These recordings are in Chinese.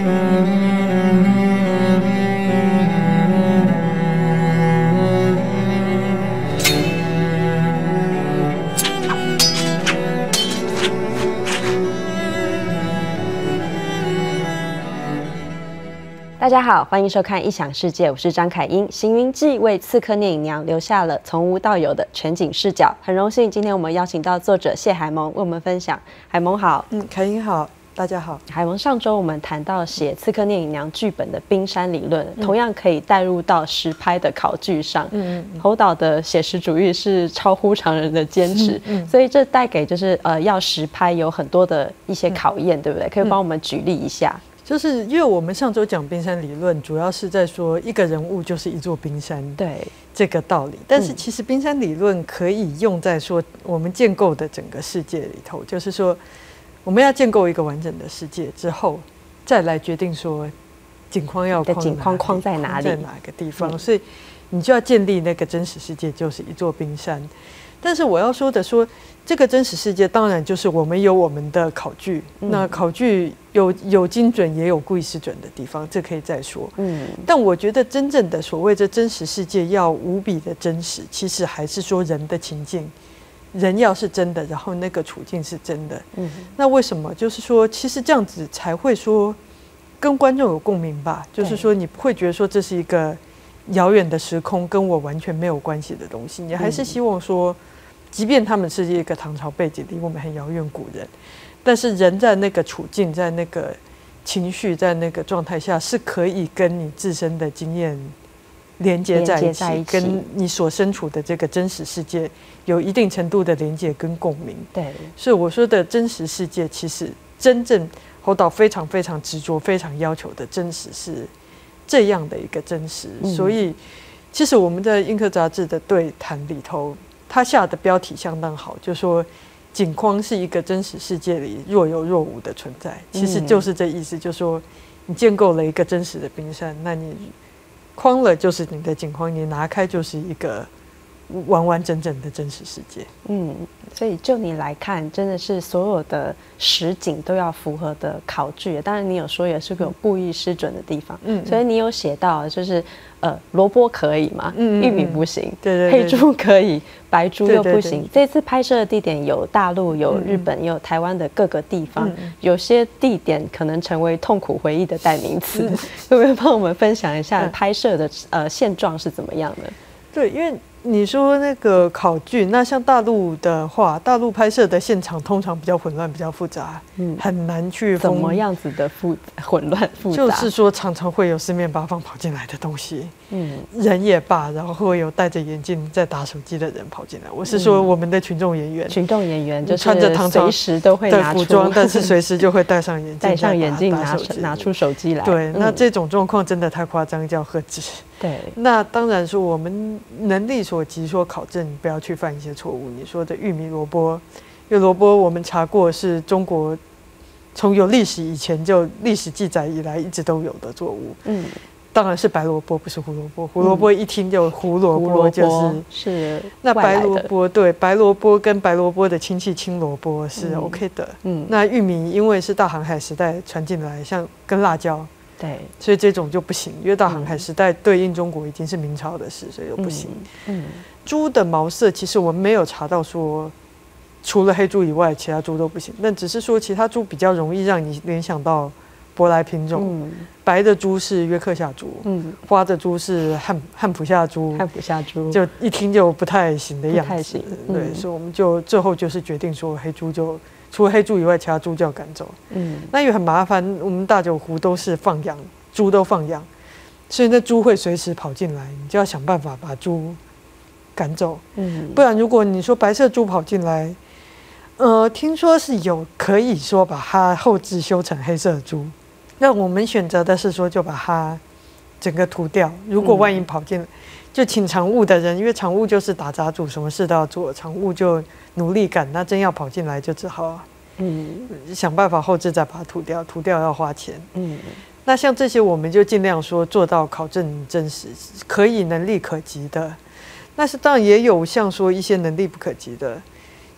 大家好，欢迎收看《异想世界》，我是张凯英。行云记为刺客聂隐娘留下了从无到有的全景视角，很荣幸今天我们邀请到作者谢海萌为我们分享。海萌好， 凯英好，大家好。 海萌，上周我们谈到写《刺客聂隐娘》剧本的冰山理论，同样可以带入到实拍的考据上。侯导的写实主义是超乎常人的坚持，所以这带给就是要实拍有很多的一些考验，对不对？可以帮我们举例一下。 就是因为我们上周讲冰山理论，主要是在说一个人物就是一座冰山，对这个道理。但是其实冰山理论可以用在说我们建构的整个世界里头，就是说我们要建构一个完整的世界之后，再来决定说景框要框在哪里，在哪个地方，所以你就要建立那个真实世界就是一座冰山。但是我要说的说，这个真实世界当然就是我们有我们的考据，那考据有精准也有故意失准的地方，这可以再说。但我觉得真正的所谓这真实世界要无比的真实，其实还是说人的情境，人要是真的，然后那个处境是真的。那为什么？就是说，其实这样子才会说跟观众有共鸣吧。就是说，你不会觉得说这是一个遥远的时空，跟我完全没有关系的东西，你还是希望说。即便他们是一个唐朝背景，离我们很遥远古人，但是人在那个处境，在那个情绪，在那个状态下，是可以跟你自身的经验连接在一起，跟你所身处的这个真实世界有一定程度的连接跟共鸣。对，所以我说的真实世界，其实真正侯导非常非常执着、非常要求的真实是这样的一个真实。所以，其实我们在映客杂志的对谈里头。他下的标题相当好，就说景框是一个真实世界里若有若无的存在，其实就是这意思，就是说你建构了一个真实的冰山，那你框了就是你的景框，你拿开就是一个完完整整的真实世界。 所以就你来看，真的是所有的实景都要符合的考据。当然，你有说也是有故意失准的地方。所以你有写到，就是萝卜可以嘛，玉米不行，黑猪可以，白猪又不行。这次拍摄的地点有大陆、有日本、也有台湾的各个地方，有些地点可能成为痛苦回忆的代名词。会不会帮我们分享一下拍摄的现状是怎么样的？ 对，因为你说那个考据，那像大陆的话，大陆拍摄的现场通常比较混乱、比较复杂，很难去怎么样子的混乱复杂， 就是说常常会有四面八方跑进来的东西，人也罢，然后会有戴着眼镜在打手机的人跑进来。我是说我们的群众演员就是穿着唐朝随时都会拿出服装，但是随时就会戴上眼镜， 拿出手机来。 对，那这种状况真的太夸张，叫喝止。对，那当然说我们能力所及，说考证不要去犯一些错误。你说的玉米萝卜，因为萝卜我们查过是中国从有历史以前就历史记载以来一直都有的作物。当然是白萝卜，不是胡萝卜。胡萝卜一听就胡萝卜，就是那白萝卜。对，白萝卜跟白萝卜的亲戚青萝卜是 OK 的。那玉米因为是大航海时代传进来，像跟辣椒。对，所以这种就不行，因为大航海时代对应中国已经是明朝的事，所以就不行。猪的毛色其实我们没有查到说，除了黑猪以外，其他猪都不行。但只是说其他猪比较容易让你联想到舶来品种。白的猪是约克夏猪，花的猪是汉普夏猪，就一听就不太行的样子。对，所以我们就最后就是决定说黑猪就。除了黑猪以外，其他猪就要赶走。那也很麻烦。我们大九湖都是放养，猪都放养，所以那猪会随时跑进来，你就要想办法把猪赶走。不然如果你说白色猪跑进来，听说是有可以说把它后置修成黑色猪，那我们选择的是说就把它整个涂掉。如果万一跑进来，就请常务的人，因为常务就是打杂组，什么事都要做，常务就努力赶。那真要跑进来，就只好想办法后置再把它涂掉，涂掉要花钱。那像这些，我们就尽量说做到考证真实，可以能力可及的。但是当然也有像说一些能力不可及的，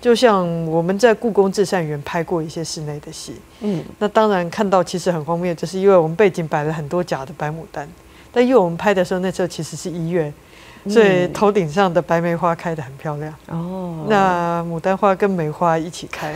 就像我们在故宫至善园拍过一些室内的戏，那当然看到其实很荒谬，就是因为我们背景摆了很多假的白牡丹，但因为我们拍的时候那时候其实是1月，所以头顶上的白梅花开得很漂亮哦，那牡丹花跟梅花一起开，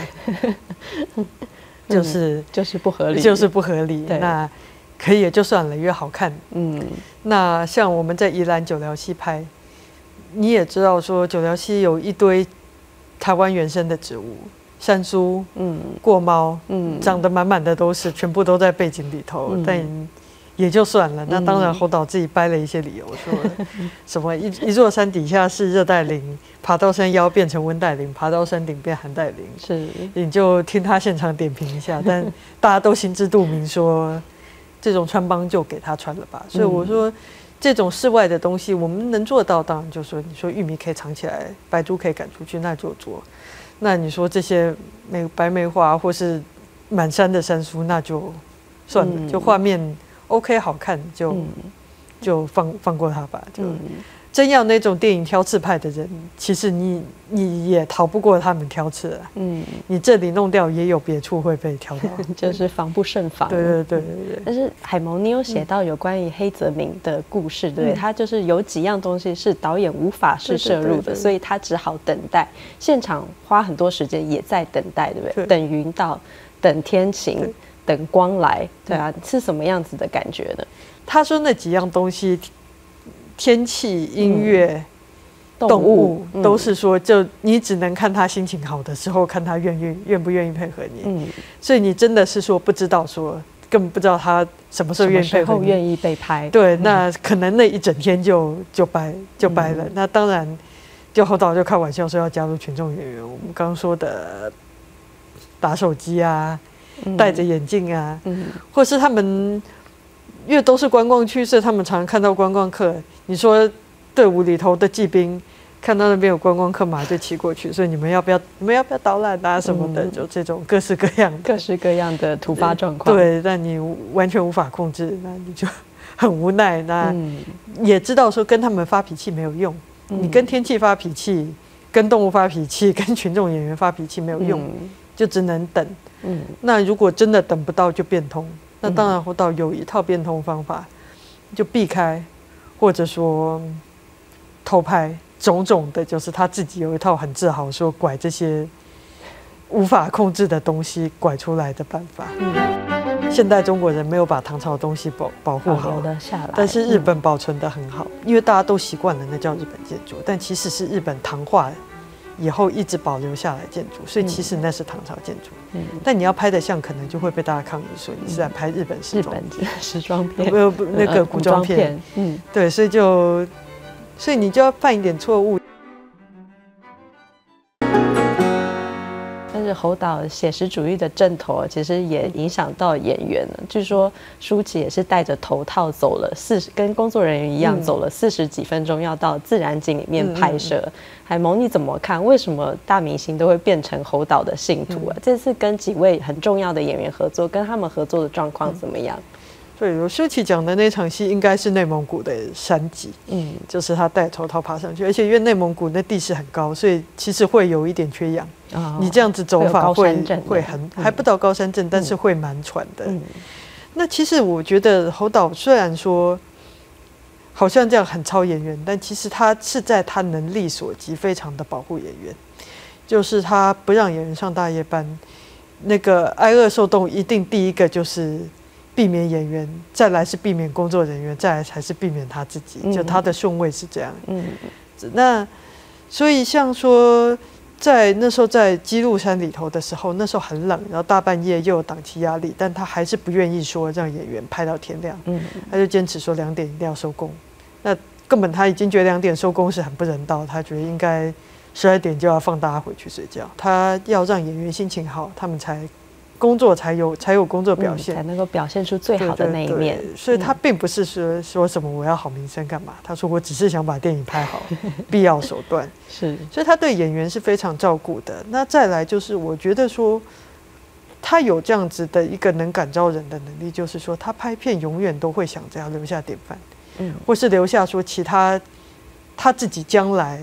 就是不合理， 就是不合理。那可以也就算了，因为好看。那像我们在宜兰九寮溪拍，你也知道说九寮溪有一堆台湾原生的植物，山苏、过猫，长得满满的都是，全部都在背景里头，但也就算了。那当然侯导自己掰了一些理由，说什么一座山底下是热带林，爬到山腰变成温带林，爬到山顶变寒带林，是你就听他现场点评一下。但大家都心知肚明说，这种穿帮就给他穿了吧。所以我说，这种室外的东西，我们能做到，当然就说，你说玉米可以藏起来，白珠可以赶出去，那就做。那你说这些白梅花或是满山的山苏，那就算了，就画面 OK 好看，就放过他吧。就真要那种电影挑刺派的人，其实你也逃不过他们挑刺啊。你这里弄掉，也有别处会被挑到， 就是防不胜防。 对。 但是海萌，你有写到有关于黑泽明的故事，对不对？他就是有几样东西是导演无法是摄入的，所以他只好等待，现场花很多时间也在等待，对不对？等云到，等天晴，等光来，对啊，是什么样子的感觉呢？ 他说那几样东西。天气、音乐、动物都是说，就你只能看他心情好的时候，看他愿不愿意配合你。所以你真的是说不知道说，根本不知道他什么时候愿意配合你， 愿意被拍。 对，那可能那一整天就掰了。那当然，就侯导就开玩笑说要加入群众演员。我们刚刚说的打手机啊，戴着眼镜啊，或是他们。因为都是观光区，所以他们常常看到观光客。你说队伍里头的骑兵看到那边有观光客，马就骑过去，所以你们要不要导览啊什么的，就这种各式各样的突发状况。 对，但你完全无法控制，那你就很无奈。那也知道说跟他们发脾气没有用，你跟天气发脾气，跟动物发脾气，跟群众演员发脾气没有用，就只能等。那如果真的等不到，就变通。那当然，侯导有一套变通方法，就避开，或者说偷拍，种种的，就是他自己有一套很自豪说拐这些无法控制的东西拐出来的办法。现代中国人没有把唐朝的东西保护好，但是日本保存得很好，因为大家都习惯了那叫日本建筑，但其实是日本唐化以后一直保留下来建筑，所以其实那是唐朝建筑。但你要拍的像，可能就会被大家抗议说你是在拍日本时装片， 那个古装片。对，所以你就要犯一点错误。 但是侯导写实主义的阵头，其实也影响到演员了。据说舒淇也是戴着头套走了跟工作人员一样走了40几分钟，要到自然景里面拍摄。海萌，你怎么看？为什么大明星都会变成侯导的信徒啊？这次跟几位很重要的演员合作，跟他们合作的状况怎么样？ 对，我舒淇讲的那场戏应该是内蒙古的山脊，就是他戴头套爬上去，而且因为内蒙古那地势很高，所以其实会有一点缺氧。你这样子走法会还不到高山症，但是会蛮喘的。那其实我觉得侯导虽然说好像这样很超演员，但其实他是在他能力所及非常的保护演员，就是他不让演员上大夜班。那个挨饿受冻一定第一个就是避免演员，再来是避免工作人员，再来才是避免他自己，就他的顺位是这样。那所以像说在那时候在基路山里头的时候，那时候很冷，然后大半夜又有档期压力，但他还是不愿意说让演员拍到天亮，他就坚持说2点一定要收工。那根本他已经觉得2点收工是很不人道，他觉得应该12点就要放大家回去睡觉。他要让演员心情好，他们工作才有工作表现， 才能够表现出最好的那一面。 所以他并不是说什么我要好名声干嘛，他说我只是想把电影拍好，必要手段是。所以他对演员是非常照顾的。那再来就是我觉得说他有这样子的一个能感召人的能力，就是说他拍片永远都会想着要留下典范，或是留下说其他他自己将来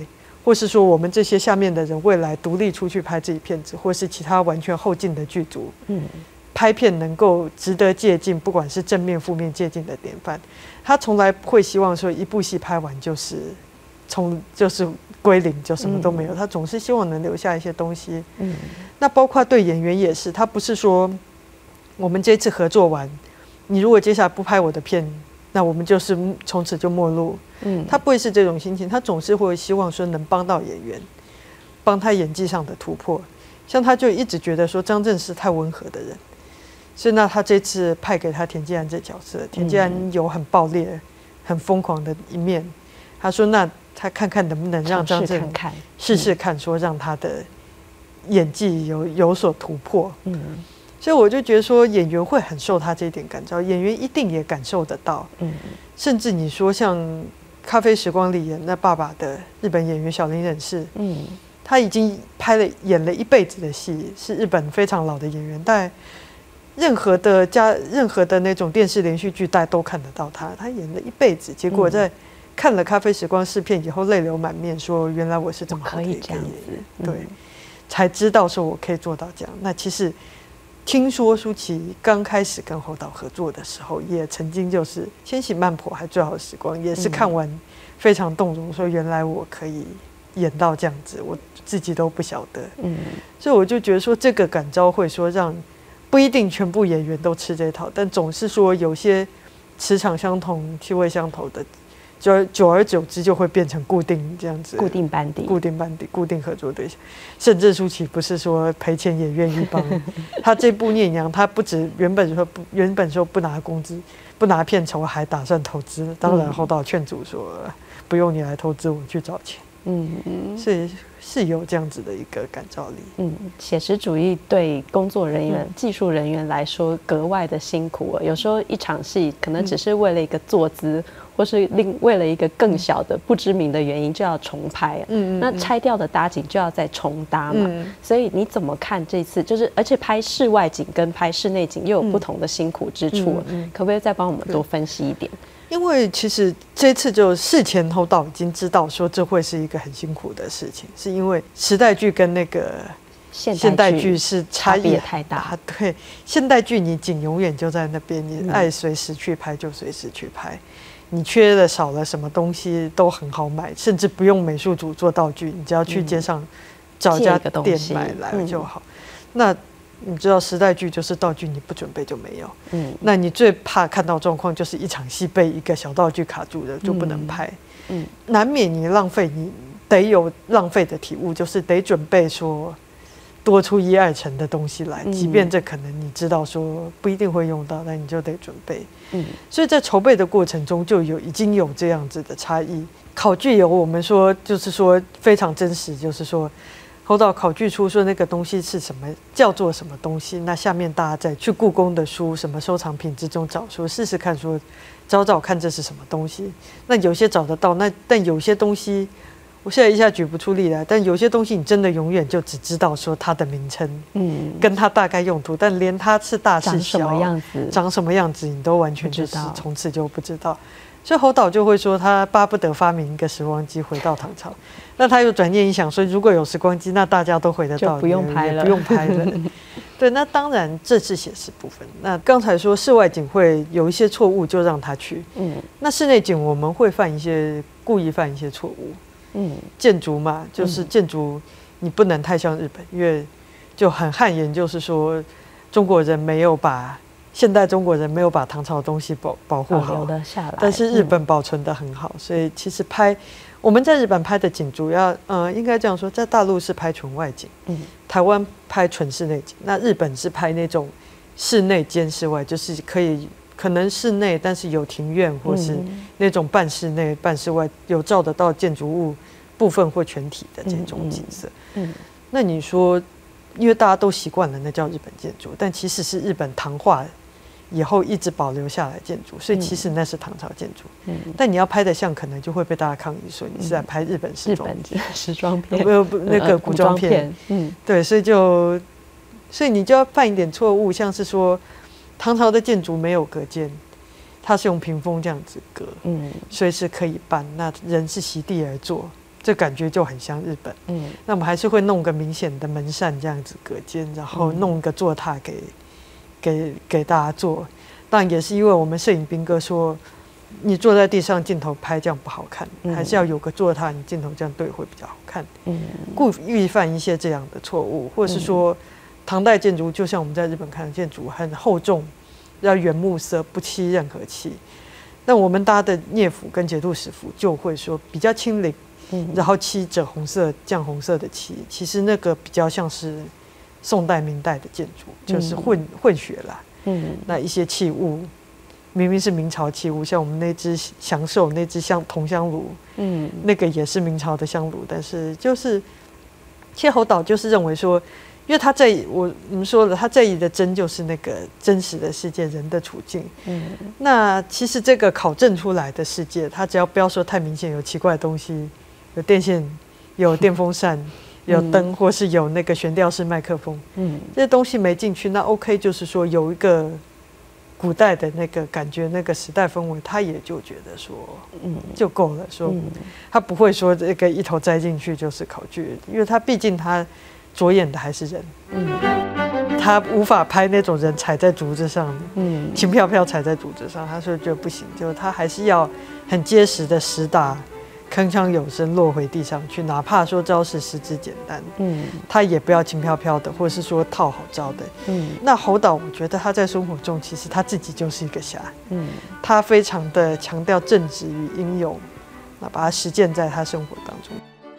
或是说我们这些下面的人未来独立出去拍自己片子，或是其他完全后进的剧组，拍片能够值得借鉴，不管是正面负面借鉴的典范。他从来不会希望说一部戏拍完就是归零，就什么都没有。他总是希望能留下一些东西。那包括对演员也是，他不是说我们这次合作完，你如果接下来不拍我的片，那我们就是从此就没落。他不会是这种心情，他总是会希望说能帮到演员，帮他演技上的突破。像他就一直觉得说张震是太温和的人，所以那他这次派给他田季安这角色，田季安有很爆裂、很疯狂的一面。他说那他看看能不能让张震试试看，说让他的演技有所突破。所以我就觉得说演员会很受他这一点感召，演员一定也感受得到。甚至你说像《咖啡时光》里演那爸爸的日本演员小林忍士，他已经演了一辈子的戏，是日本非常老的演员，但任何的那种电视连续剧大家都看得到他演了一辈子，结果在看了《咖啡时光》试片以后泪流满面，说原来我是这么好的一个演员，对，才知道说我可以做到这样。那其实听说舒淇刚开始跟侯导合作的时候，也曾经就是千禧慢跑还最好的时光，也是看完非常动容，说原来我可以演到这样子，我自己都不晓得。所以我就觉得说这个感召会说让不一定全部演员都吃这套，但总是说有些磁场相同、气味相投的，久而久之就会变成固定这样子，固定班底、固定合作对象。甚至舒淇不是说赔钱也愿意帮他这部《聂娘》，他不止原本说不拿工资、不拿片酬，还打算投资。当然侯导劝阻说不用你来投资，我去找钱。是有这样子的一个感召力。 写实主义对工作人员、技术人员来说格外的辛苦。有时候一场戏可能只是为了一个坐姿，或是为了一个更小的不知名的原因就要重拍。那拆掉的搭景就要再重搭嘛。所以你怎么看这次？就是而且拍室外景跟拍室内景又有不同的辛苦之处，可不可以再帮我们多分析一点？ 因为其实这次就事前侯导已经知道说这会是一个很辛苦的事情，是因为时代剧跟那个现代剧是差异太大。对，现代剧你景永远就在那边，你爱随时去拍就随时去拍，你缺了少了什么东西都很好买，甚至不用美术组做道具，你只要去街上找一家店买来就好。那你知道时代剧就是道具你不准备就没有，那你最怕看到状况就是一场戏被一个小道具卡住了就不能拍，难免你浪费，你得有浪费的体悟，就是得准备说多出1、2成的东西来，即便这可能你知道说不一定会用到，但你就得准备。所以在筹备的过程中就已经有这样子的差异。考据有我们说就是说非常真实，就是说侯导考据出说那个东西是什么，叫做什么东西，那下面大家再去故宫的书什么收藏品之中找，说试试看，说找看这是什么东西。那有些找得到，但有些东西我现在一下举不出例来，但有些东西你真的永远就只知道说它的名称，跟它大概用途，但连它是大是小、长什么样子你都完全就是从此就不知道。所以侯导就会说他巴不得发明一个时光机回到唐朝，那他又转念一想说如果有时光机那大家都回得到， 就不用拍了。 对，那当然这是写实部分。那刚才说室外景会有一些错误就让他去，那室内景我们会故意犯一些错误。建筑嘛，就是建筑你不能太像日本，因为就很汗颜，就是说现代中国人没有把唐朝的东西保护好，但是日本保存得很好，所以其实我们在日本拍的景主要应该这样说，在大陆是拍纯外景，台湾拍纯室内景，那日本是拍那种室内兼室外，就是可能室内但是有庭院或是那种半室内半室外，有照得到建筑物部分或全体的这种景色。那你说因为大家都习惯了那叫日本建筑，但其实是日本唐化以后一直保留下来建筑，所以其实那是唐朝建筑。但你要拍的像，可能就会被大家抗议说你是在拍日本时装片，那个古装片。对，所以你就要犯一点错误，像是说唐朝的建筑没有隔间，它是用屏风这样子隔，随时可以搬，那人是席地而坐， 这感觉就很像日本。那我们还是会弄个明显的门扇这样子隔间，然后弄个坐榻给大家坐。当然也是因为我们摄影兵哥说，你坐在地上镜头拍这样不好看，还是要有个坐榻，你镜头这样对会比较好看。故意犯一些这样的错误，或者是说唐代建筑就像我们在日本看的建筑很厚重，要原木色，不漆任何漆。但我们搭的聂府跟节度使府就会说比较清灵，然后漆赭红色、绛红色的漆，其实那个比较像是宋代、明代的建筑，就是混血啦。那一些器物明明是明朝器物，像我们那只祥寿那只铜香炉，那个也是明朝的香炉，但是就是其实侯导就是认为说，因为他我们说了，他在意的真就是那个真实的世界，人的处境。那其实这个考证出来的世界，他只要不要说太明显，有奇怪的东西，有电线，有电风扇，有灯，或是有那个悬吊式麦克风，这些东西没进去，那 OK， 就是说有一个古代的那个感觉，那个时代氛围，他也就觉得说，就够了。说他不会说这个一头栽进去就是考据，因为他毕竟他着眼的还是人，他无法拍那种人踩在竹子上，轻飘飘踩在竹子上，他说觉得不行，就他还是要很结实的实打。铿锵有声落回地上去，哪怕说招式十之简单，他也不要轻飘飘的，或是说套好招的。那侯导，我觉得他在生活中其实他自己就是一个侠，他非常的强调正直与英勇，那把它实践在他生活当中。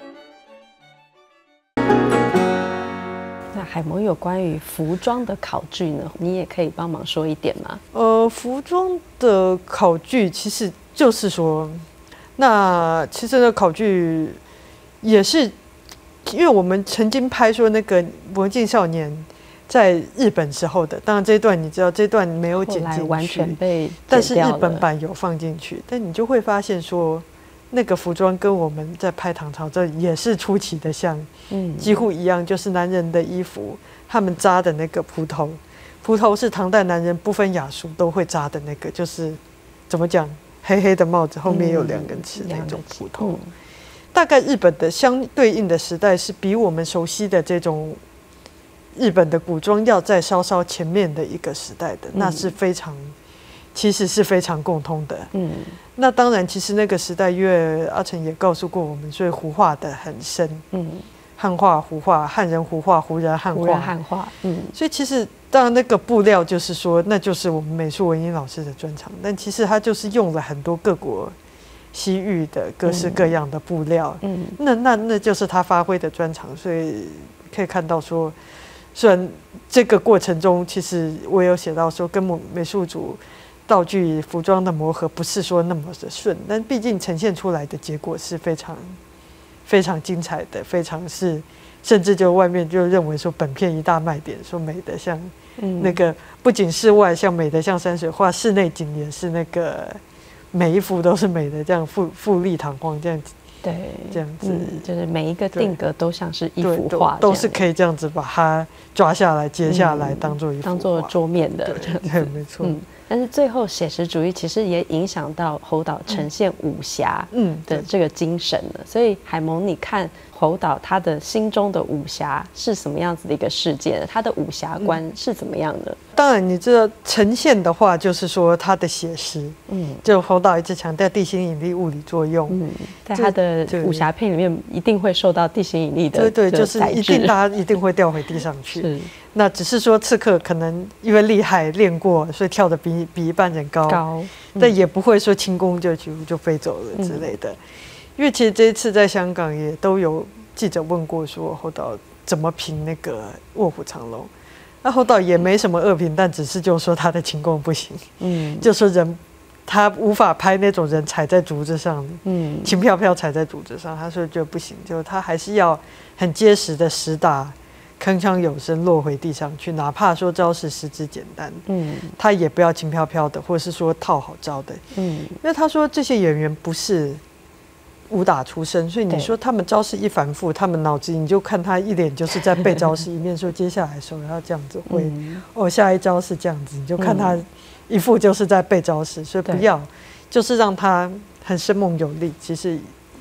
那海萌有关于服装的考据呢，你也可以帮忙说一点吗？ 服装的考据其实就是说。那其实呢，考据也是，因为我们曾经拍说那个《魔镜少年》在日本时候的，当然这一段你知道，这一段没有剪进去， 完全被剪掉了， 但是日本版有放进去。但你就会发现说，那个服装跟我们在拍唐朝这也是出奇的像，几乎一样，就是男人的衣服，他们扎的那个蒲头是唐代男人不分雅俗都会扎的那个，就是怎么讲？黑黑的帽子后面有2根刺那种蒲头，大概日本的相对应的时代是比我们熟悉的这种日本的古装要在稍稍前面的一个时代的，那是其实是非常共通的。那当然，其实那个时代，因为阿成也告诉过我们，所以胡化的很深。汉化、胡化、汉人胡化、胡人汉化。所以其实当然那个布料就是说，那就是我们美术文英老师的专长，但其实他就是用了很多各国西域的各式各样的布料，那就是他发挥的专长，所以可以看到说，虽然这个过程中，其实我有写到说，跟美术组道具服装的磨合不是说那么的顺，但毕竟呈现出来的结果是非常精彩的，非常是，甚至就外面就认为说本片一大卖点，说美的像那个不仅室外像美的像山水画，室内景也是那个每一幅都是美的，这样富丽堂皇这样子。 对， 这样子， 就是每一个定格都像是一幅画， 都是可以这样子把它抓下来、接下来，当做一幅画， 当做桌面的， 对，没错。 但是最后写实主义其实也影响到侯导呈现武侠的这个精神了。所以海萌，你看侯导他的心中的武侠是什么样子的一个世界？他的武侠观是怎么样的？ 当然，你知道呈现的话，就是说他的写实，就侯导一直强调地心引力、物理作用， 在他的武侠片里面一定会受到地心引力的， 对，就是大家一定会掉回地上去。是。那只是说刺客可能因为厉害练过，所以跳得比一般人高，但也不会说轻功就飞走了之类的。因为其实这一次在香港也都有记者问过说侯导怎么评那个《卧虎藏龙》，那侯导也没什么恶评，但只是就说他的轻功不行，就说他无法拍那种人踩在竹子上，轻飘飘踩在竹子上，他说就不行，就他还是要很结实的实打。铿锵有声落回地上去，哪怕说招式十之简单，他也不要轻飘飘的，或是说套好招的，因为他说这些演员不是武打出身，所以你说他们招式一反复，他们脑子你就看他一脸就是在背招式，一面说接下来手要这样子挥，下一招是这样子，你就看他一副就是在背招式，所以不要，就是让他很生猛有力。其实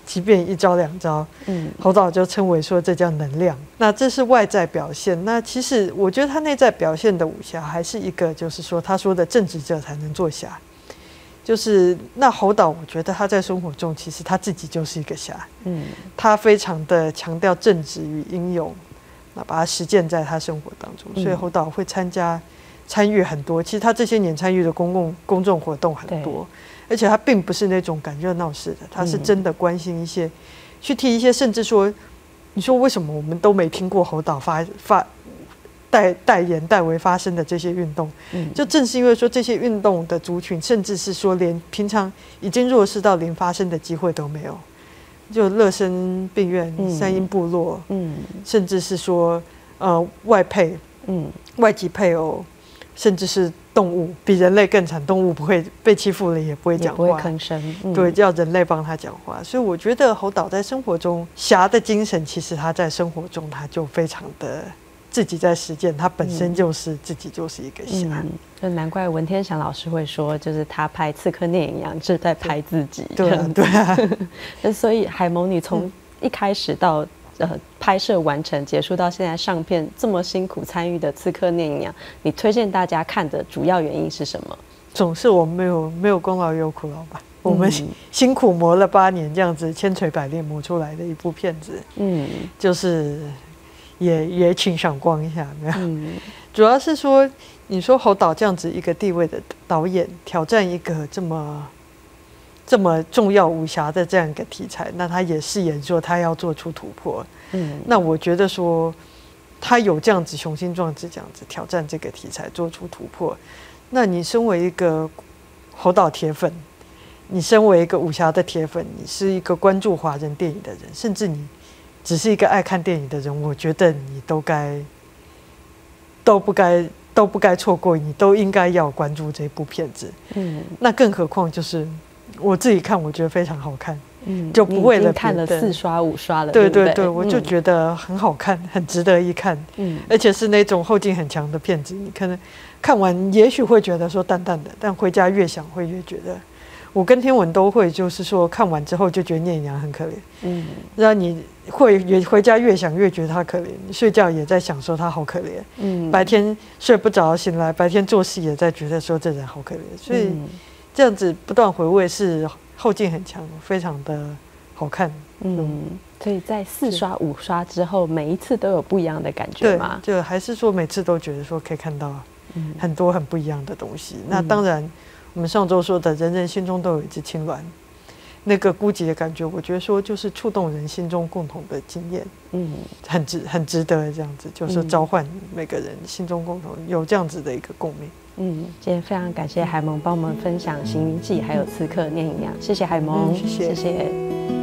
即便一招两招，侯导就称为说这叫能量。那这是外在表现。那其实我觉得他内在表现的武侠还是一个，就是说他说的正直者才能做侠。就是那侯导，我觉得他在生活中其实他自己就是一个侠。他非常的强调正直与英勇，那把它实践在他生活当中。所以侯导会参与很多，其实他这些年参与的公众活动很多。而且他并不是那种赶热闹式的，他是真的关心一些，去替一些，甚至说，你说为什么我们都没听过侯导代言代为发生的这些运动？就正是因为说这些运动的族群，甚至是说连平常已经弱势到连发生的机会都没有，就乐生病院、三阴部落，甚至是说外配、外籍配偶，甚至是动物比人类更惨，动物不会被欺负了也不会讲话， 也不会吭声， 对，要人类帮他讲话。所以我觉得侯导在生活中侠的精神，其实他在生活中他就非常的自己在实践，他本身就是自己就是一个侠。 就难怪文天祥老师会说，就是他拍《刺客聂隐娘》是在拍自己。 对啊，对啊。 所以海萌，你从一开始到拍摄完成结束到现在上片这么辛苦参与的《刺客聂隐娘》，你推荐大家看的主要原因是什么？总是我们没有功劳也有苦劳吧。我们辛苦磨了8年，这样子千锤百炼磨出来的一部片子，就是也请赏光一下，没有？主要是说，你说侯导这样子一个地位的导演，挑战一个这么重要武侠的这样一个题材，那他也誓言说他要做出突破。那我觉得说他有这样子雄心壮志，这样子挑战这个题材，做出突破。那你身为一个侯导铁粉，你身为一个武侠的铁粉，你是一个关注华人电影的人，甚至你只是一个爱看电影的人，我觉得你都不该错过，你都应该要关注这部片子。那更何况就是我自己看，我觉得非常好看。就不为了看了4刷5刷了， 对对对，我就觉得很好看，很值得一看。而且是那种后劲很强的片子，你可能看完也许会觉得说淡淡的，但回家越想会越觉得。我跟天文都会，就是说看完之后就觉得聂隐娘很可怜，让你会回家越想越觉得她可怜，你睡觉也在想说她好可怜，白天睡不着醒来，白天做事也在觉得说这人好可怜，所以这样子不断回味是后劲很强，非常的好看。 所以在4刷5刷之后，每一次都有不一样的感觉吗？ 对，就还是说每次都觉得说可以看到很多很不一样的东西。那当然。我们上周说的人人心中都有一只青鸾，那个孤寂的感觉，我觉得说就是触动人心中共同的经验，很值得这样子，就是召唤每个人心中共同有这样子的一个共鸣。 今天非常感谢海萌帮我们分享《行云记》还有《刺客聂隐娘》，谢谢海萌，谢谢。